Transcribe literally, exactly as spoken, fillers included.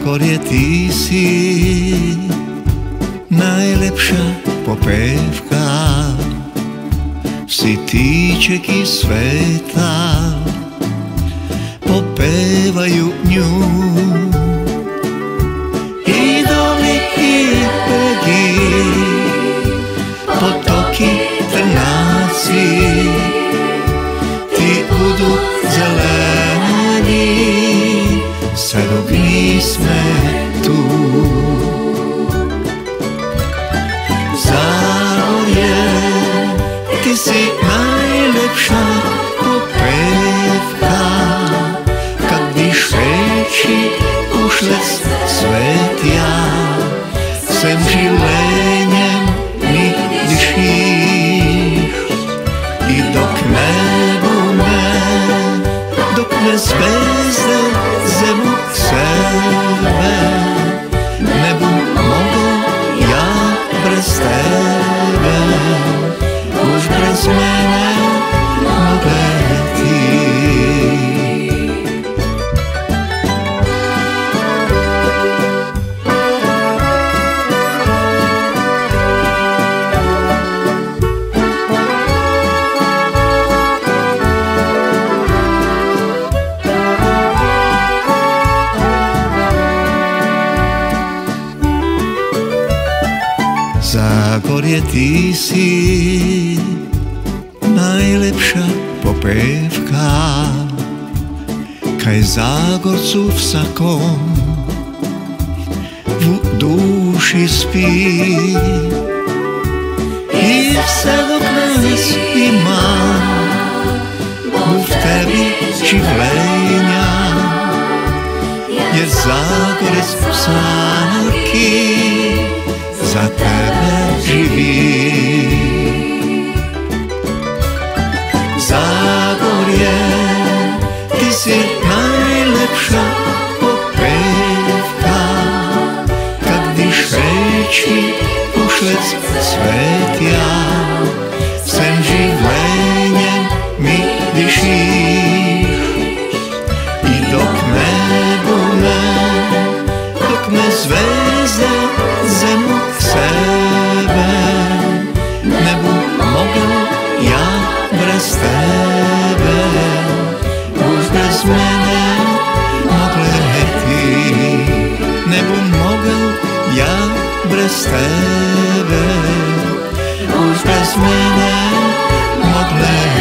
Zágorie, ty si najlepšia popevka, si týčeky sveta, popievajú ňu. I doly, i begy, potoky trnáci, ty budú zelení, starobní sme tu. Zágorie, ty si najlepšia popevka, kad když reči ušlec svetia, sem žileniem mi dyšíš. I dok nebudeme, dok nezvezde zemu k sebe, nebu mogol ja bez tebe, už bez mene mogle ty. Zágorie, ty si najlepšia popevka, kaj zágorcu vsakom v duši spí. I vsadok nás ima, bu v tebi življenja, jer zágorec psanky za tebe živí. Zágorie, ty si najlepšia popevka, kad když reči ušlec svetia, sem živleniem mi dyšíš. I dok nebudeme, dok me zvezde zemu k sebe, nebu mogel ja bez tebe, už bez mene mogle ty. Nebu mogel ja bez tebe, už bez mene mogle